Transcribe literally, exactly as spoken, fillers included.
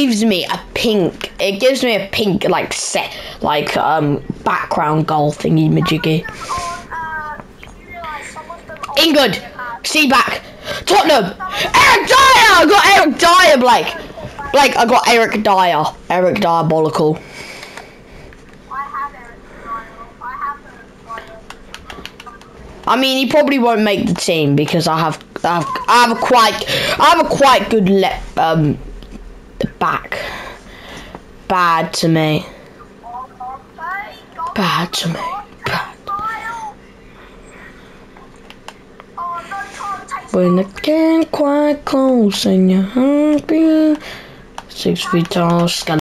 gives me a pink. It gives me a pink like set like um background goal thingy majiggy. England, see back. Tottenham. Eric Dyer. I got Eric Dyer, Blake. Blake, I got Eric Dyer. Eric Diabolical. I mean, he probably won't make the team because I have, I have, I have a quite, I have a quite good le um back. Bad to me. Bad to me. Bad. When the game quite close and you're hungry, six feet tall, skeleton.